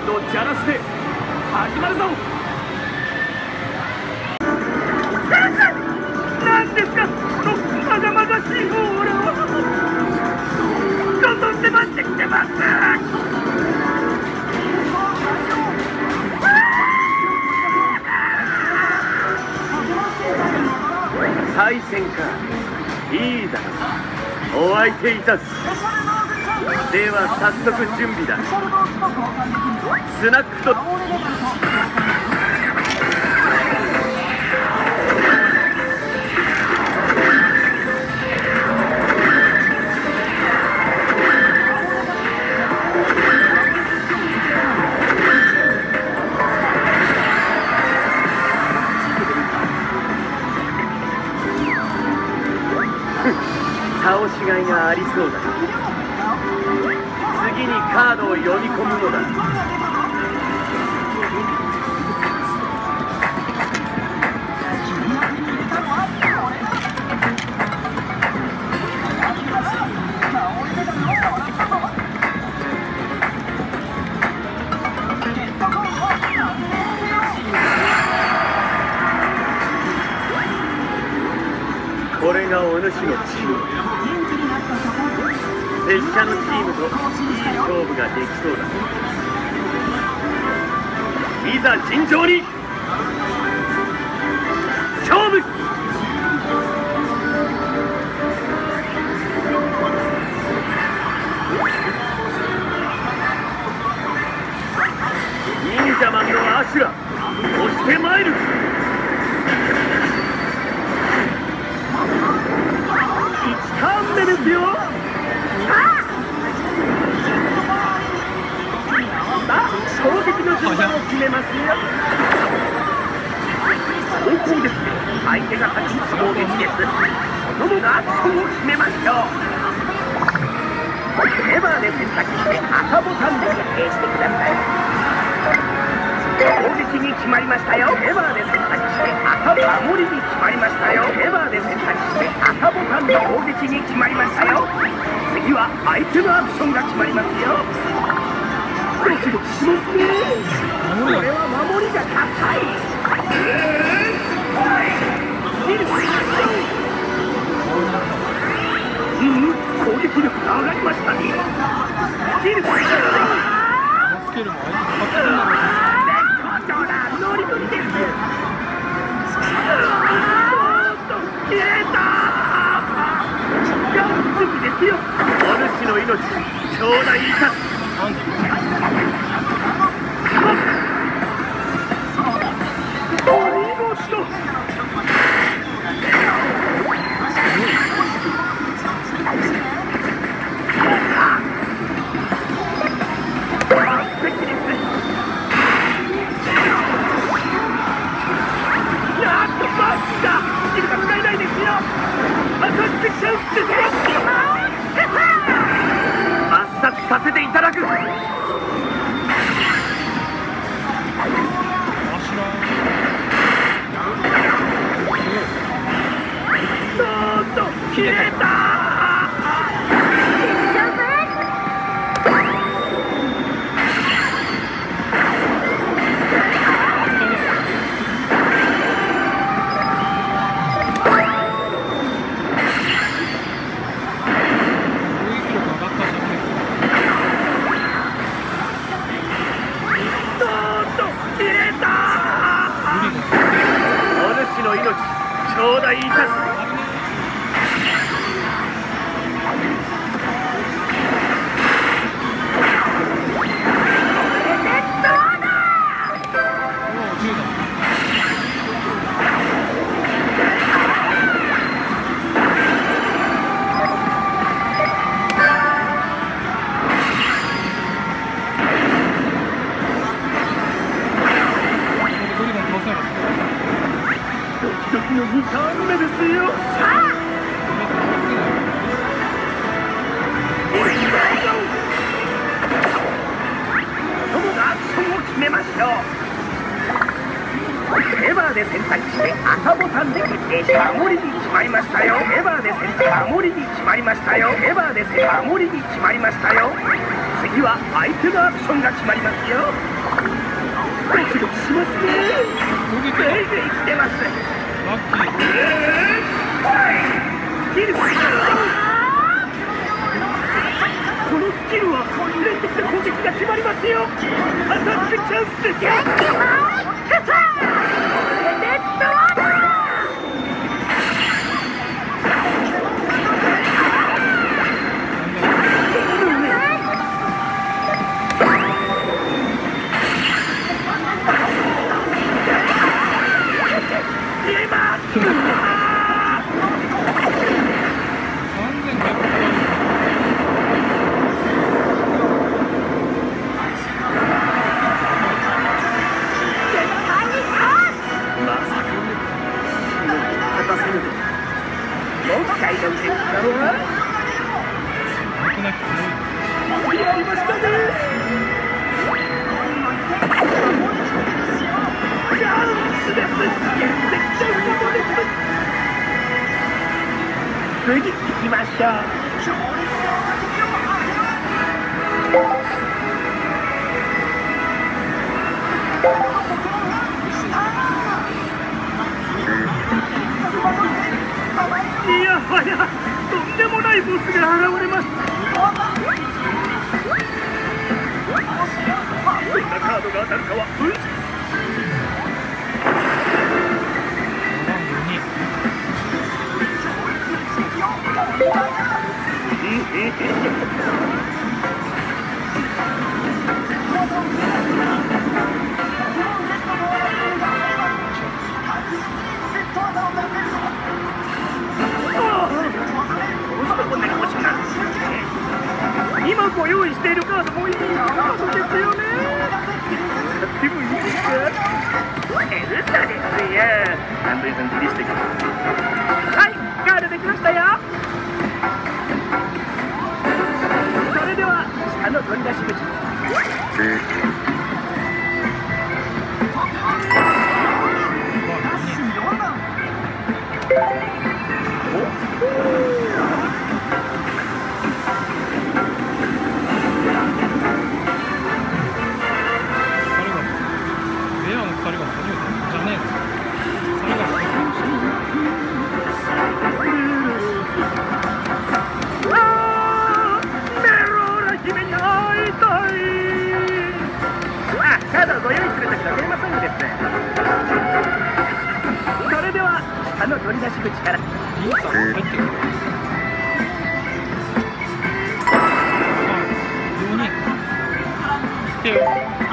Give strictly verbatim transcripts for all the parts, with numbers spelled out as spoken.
ンドをじゃらして始まるぞ。何ですかこのまがまがしいオーラは。どんどん迫ってきてます。再戦か。いいだろう、お相手いたす。では早速準備だ。スナックと倒しがいがありそうだ。次にカードを読み込むのだ。これがお主のチーム。拙者のチームといい勝負ができそうだ。いざ尋常に勝負。忍者マンのアシュラ押してまいる。いちターン目ですよ。攻撃の順番を決めますよ。高校ですね。相手が先に攻撃です。子供がアクションを決めましょう。レバーで選択して赤ボタンで決定してください。攻撃に決まりましたよ。レバーで選択して赤守りに決まりましたよ。レバーで選択して赤ボタンで攻撃に決まりましたよ。次は相手のアクションが決まりますよ。ドキドキしますね。これは守りが高い。うん、攻撃力が上がりましたね。スキルもスキルも相手が勝ってるんだろう。絶好調だ。ノリノリです。おーっと消えた。準備ですよ。お主の命頂戴いたす。圧殺させていただく。消えた。お主の命頂戴いたす。ドキのにターン目ですよ。さあ友がアクションを決めましょう。レバーで選択して赤ボタンで決定して守りに決まりましたよ。レバーで選択守りに決まりましたよ。レバーで選択守りに決まりましたよ。次は相手のアクションが決まりますよ。 ドキドキしますね。 攻撃グイグイ来てます。 ラッキー。 スキルこのスキルは連続で攻撃が決まりますよ。アタックチャンスです。次行きましょう。いやはや、とんでもないボスが現れました。どんなカードが当たるかは運。今ご用意しているカードもいいカードですよね。使ってもいいですか？え、嘘ですよ。アンドリーさんリリースできます。はい、カードできましたよ。それでは下の取り出し口。ご用意するときのテーマソングです。それでは下の取り出し口から。リンさん入ってくる。よにん来てよ。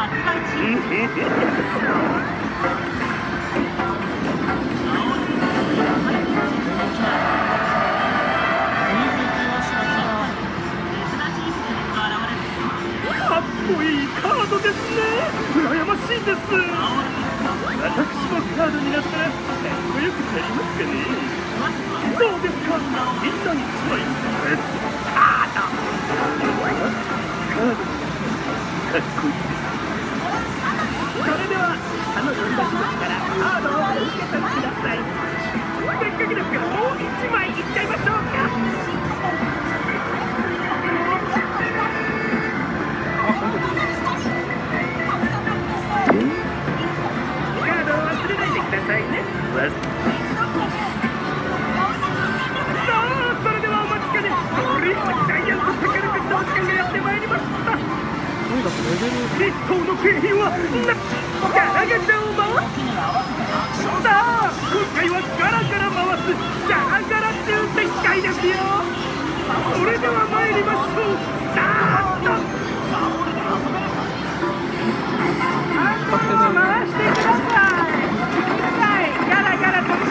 かっこいいカードですね。羨ましいです。私もカードになったらかっこよくなりますかね。どうですか、みんなにいちまいカード。カードかっこいいです。それでは下の取り出し口からカードをお受け取りください。せっかくですからもういちまいいっちゃいましょうか。さあ、それではお待ちかね、オリンピックジャイアントテクニックのお時間がやってまいりました。一等の景品はなガラガチャを回す。さあ、今回はガラガラ回すガラガラ抽選会ですよ。それでは参りましょう。スタート。回してください。ガラガラと。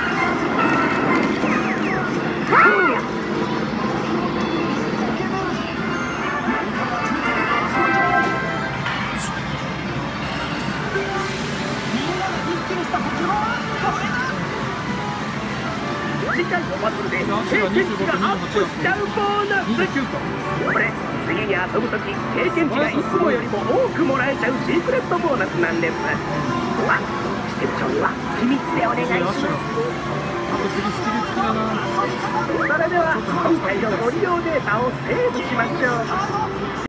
次回のバトルで経験値がアップしちゃうボーナス。これ次に遊ぶとき経験値がいつもよりも多くもらえちゃうシークレットボーナスなんです。わ支店長には秘密でお願いします。それでは今回のご利用データをセーブしましょう。